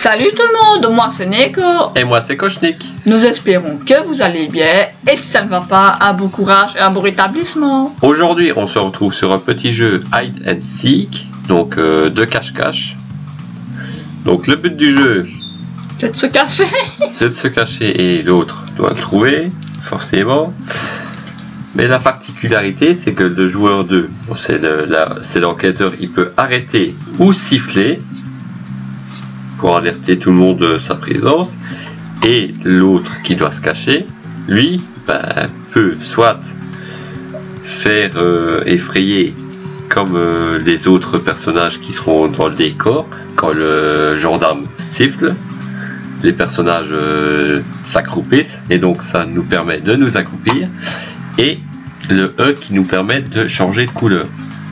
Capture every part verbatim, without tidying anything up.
Salut tout le monde, moi c'est Neko. Et moi c'est Kochnik. Nous espérons que vous allez bien et si ça ne va pas, un bon courage et un bon rétablissement. Aujourd'hui on se retrouve sur un petit jeu Hide and Seek, donc euh, de cache-cache. Donc le but du jeu, c'est de se cacher. C'est de se cacher et l'autre doit le trouver, forcément. Mais la particularité c'est que le joueur deux, c'est l'enquêteur, il peut arrêter ou siffler pour alerter tout le monde de sa présence, et l'autre qui doit se cacher, lui, ben, peut soit faire euh, effrayer comme euh, les autres personnages qui seront dans le décor. Quand le gendarme siffle, les personnages euh, s'accroupissent et donc ça nous permet de nous accroupir, et le E qui nous permet de changer de couleur.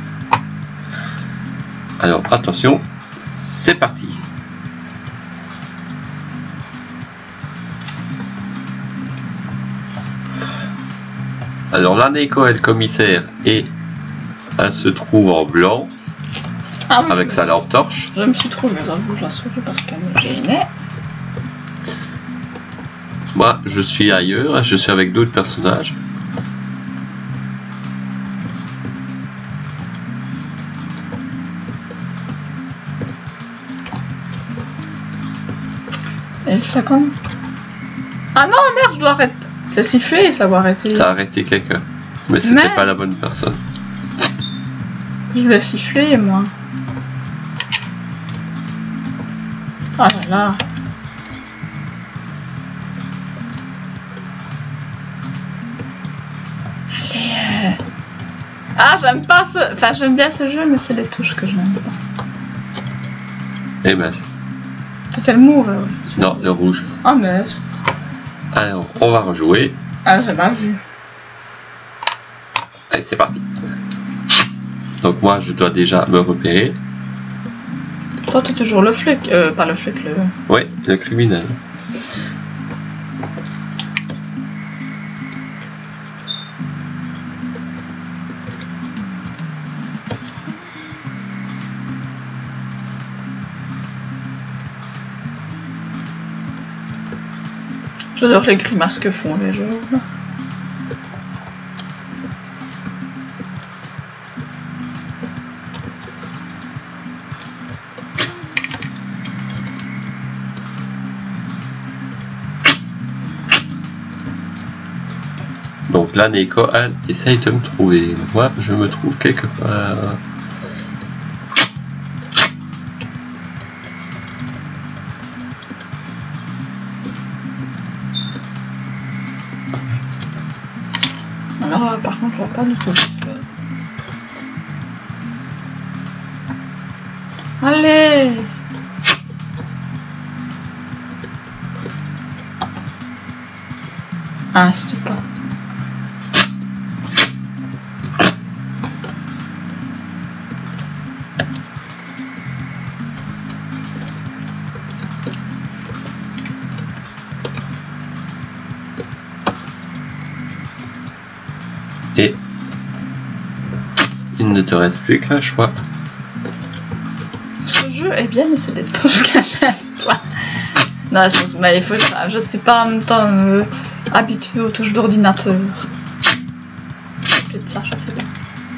Alors attention, c'est parti. Alors là, Neko est le commissaire et elle se trouve en blanc, ah oui, avec sa lampe torche. Je me suis trouvé, j'avoue, je la souris parce qu'elle me gênait. Moi, je suis ailleurs, je suis avec d'autres personnages. Et ça comme... Ah non, merde, je dois arrêter. C'est sifflé et ça va arrêter. Ça a arrêté quelqu'un. Mais c'était Mais... pas la bonne personne. Je vais siffler, moi. Ah là là. Allez. Euh... Ah, j'aime pas ce... Enfin, j'aime bien ce jeu, mais c'est les touches que je n'aime pas. Eh ben... C'était le mauve, ouais. Non, le rouge. Ah, mais... Alors, on va rejouer. Ah, j'ai mal vu. Allez, c'est parti. Donc moi, je dois déjà me repérer. Toi, tu es toujours le flic. Euh, pas le flic, le... Ouais, le criminel. J'adore les grimaces que font les gens. Donc là, Neko, elle essaye de me trouver. Moi, je me trouve quelque part. Alors, par contre, je vois pas du tout. Allez! Ah, c'était pas. Et il ne te reste plus qu'un choix. Ce jeu est bien, mais c'est des touches cachées à toi. Non, mais il faut ça. Je suis pas en même temps euh, habituée aux touches d'ordinateur. Peut-être ça, je sais pas.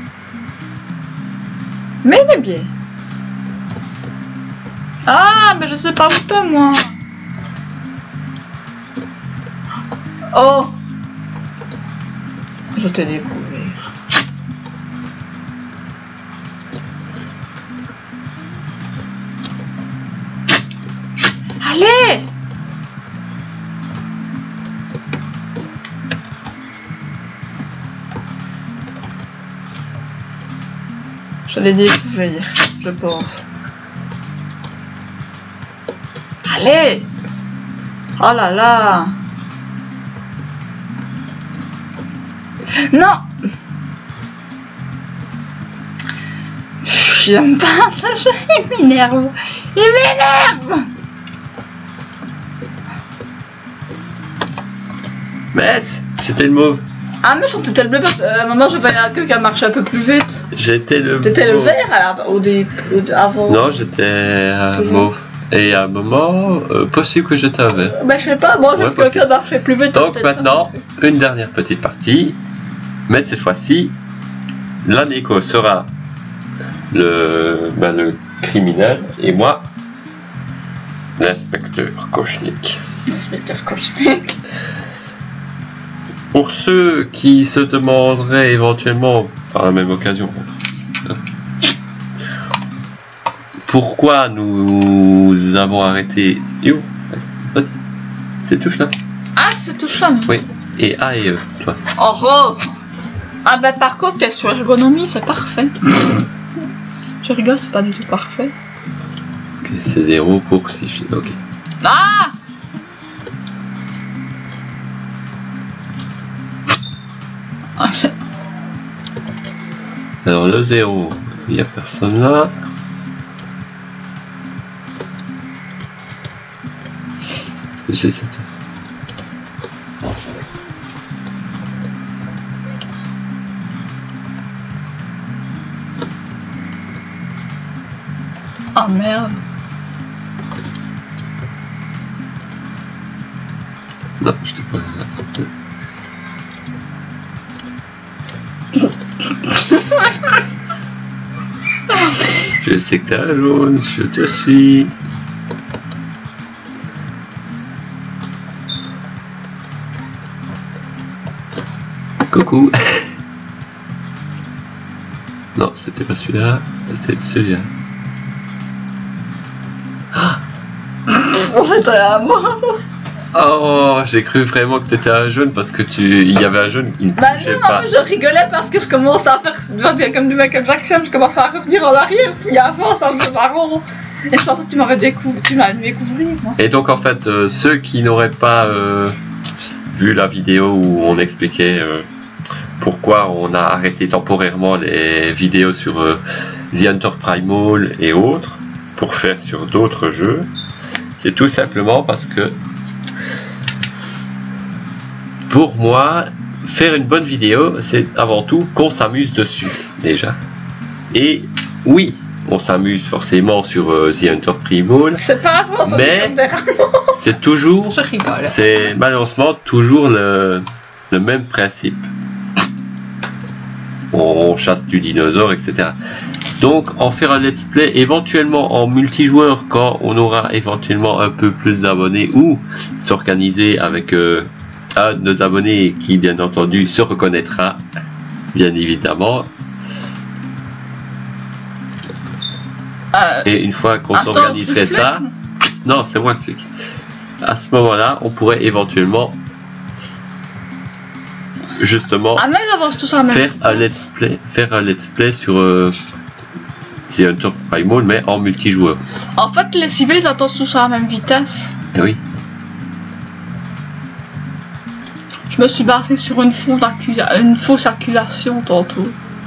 Mais il est bien. Ah, mais je sais pas où t'es, moi. Oh. Je t'ai découvert. Allez! Je l'ai découvert, je pense. Allez! Oh là là! Non! J'aime pas ça, jeu, il m'énerve! Il m'énerve! Mais c'était le mauve. Ah mais je t'étais le bleu parce que à un moment je voyais que qu'elle marchait un peu plus vite. J'étais le T'étais le vert à la, au dé, au, avant. Non, j'étais euh, mauve. Et à un moment, euh, possible que je t'avais. Bah je sais pas, moi j'ai Ouais, quelqu'un marchait plus vite. Donc maintenant, une dernière petite partie. Mais cette fois-ci, l'Anéco sera le, ben, le criminel et moi, l'inspecteur Kochnik. L'inspecteur Kochnik. Pour ceux qui se demanderaient éventuellement, par la même occasion, pourquoi nous avons arrêté... Yo, vas-y, c'est touche là. Ah, c'est touchant. Oui, et A et E, toi. Oh, oh. Ah bah par contre, test sur ergonomie, c'est parfait. Je rigole, c'est pas du tout parfait. Ok, c'est zéro pour six. Ok. Ah Alors le zéro, il n'y a personne là. C'est ça. Ah merde. Non, je t'ai pas là. Je sais que t'es à jaune, je te suis. Coucou. Non, c'était pas celui-là, c'était celui-là. On était à moi. Oh, j'ai cru vraiment que t'étais un jaune parce que tu, il y avait un jaune, il ne Bah touchait non, pas. mais je rigolais parce que je commençais à faire comme du Michael Jackson, je commençais à revenir en arrière, puis avant ça me faisait marrant. Et je pensais que tu m'avais découvert, tu m'avais découvert, moi. Et donc en fait, euh, ceux qui n'auraient pas euh, vu la vidéo où on expliquait euh, pourquoi on a arrêté temporairement les vidéos sur euh, The Hunter Primal et autres, pour faire sur d'autres jeux, c'est tout simplement parce que pour moi, faire une bonne vidéo, c'est avant tout qu'on s'amuse dessus, déjà. Et oui, on s'amuse forcément sur euh, The Hunter Primal, C'est pas avant, ça mais me dérange. c'est toujours, Je rigole. c'est malheureusement toujours le, le même principe. On, on chasse du dinosaure, et cetera. Donc, en faire un let's play éventuellement en multijoueur quand on aura éventuellement un peu plus d'abonnés ou s'organiser avec euh, un de nos abonnés qui, bien entendu, se reconnaîtra, bien évidemment. Euh, Et une fois qu'on attends, s'organiserait c'est ça, flic. non, c'est moi le flic. À ce moment-là, on pourrait éventuellement justement Ah non, ils avancent tous à la même faire un vitesse. let's play, faire un let's play sur euh, The Hunter Primal, mais en multijoueur. En fait, les civils ils attendent tous à la même vitesse. Et oui. Je me suis basé sur une fausse, accula- une fausse accusation tantôt.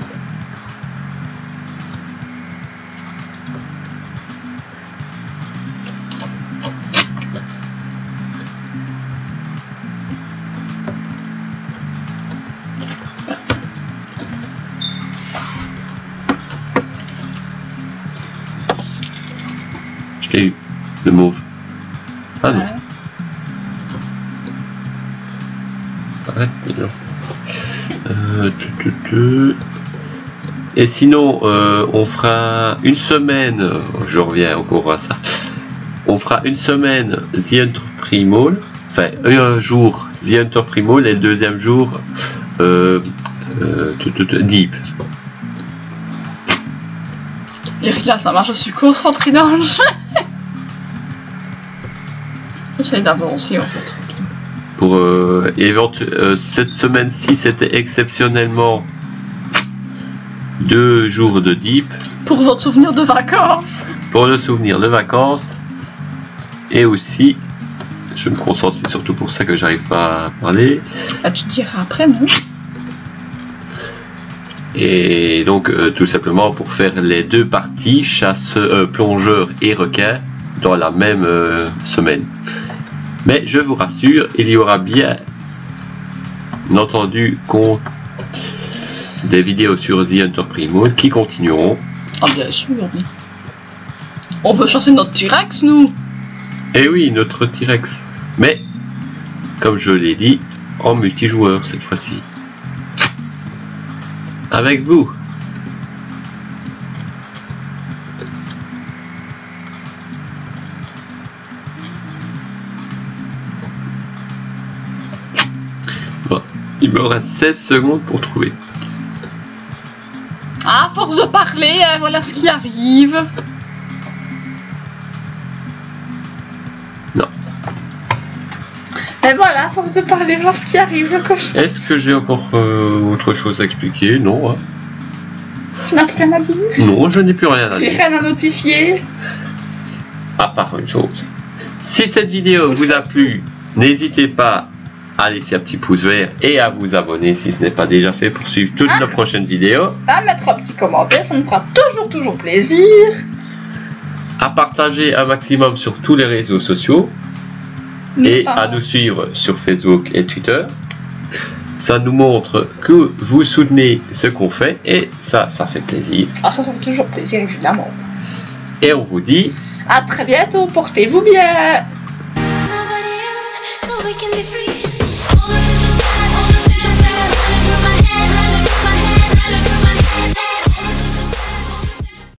Je l'ai eu, le mauve. Ah non, Ouais. arrête déjà. Euh, tu, tu, tu. Et sinon, euh, on fera une semaine, euh, je reviens encore à ça, on fera une semaine The Hunter Primal, enfin un jour The Hunter Primal et le deuxième jour euh, euh, tu, tu, tu, Deep. Et là, ça marche, je suis concentrée dans le jeu. J'essaie d'avancer en fait. Pour euh, éventu- euh, cette semaine-ci, c'était exceptionnellement deux jours de Deep Pour votre souvenir de vacances. pour le souvenir de vacances et aussi, je me concentre, c'est surtout pour ça que j'arrive pas à parler. Ah, tu te diras après, non? Et donc euh, tout simplement pour faire les deux parties, chasse, euh, plongeur et requin, dans la même euh, semaine. Mais je vous rassure, il y aura bien entendu qu'on des vidéos sur The Hunter Primal qui continueront. Ah, bien sûr, oui. On veut chasser notre T-Rex, nous. Eh oui, notre T-Rex. Mais, comme je l'ai dit, en multijoueur cette fois-ci. Avec vous. Bon, il me reste seize secondes pour trouver. À force de parler, hein, voilà ce qui arrive. Non. Et voilà, à force de parler, voir ce qui arrive. Le cochon. Est-ce que j'ai encore euh, autre chose à expliquer? Non. Hein. Tu n'as plus rien à dire? Non, je n'ai plus rien à Plus dire. rien à notifier? À part une chose. Si cette vidéo vous a plu, n'hésitez pas à laisser un petit pouce vert et à vous abonner si ce n'est pas déjà fait pour suivre toutes ah. nos prochaines vidéos. À mettre un petit commentaire, ça nous fera toujours, toujours plaisir. À partager un maximum sur tous les réseaux sociaux. Et ah. à nous suivre sur Facebook et Twitter. Ça nous montre que vous soutenez ce qu'on fait et ça, ça fait plaisir. Ah, ça fait toujours plaisir, évidemment. Et on vous dit à très bientôt, portez-vous bien. Nobody else, so we can be free.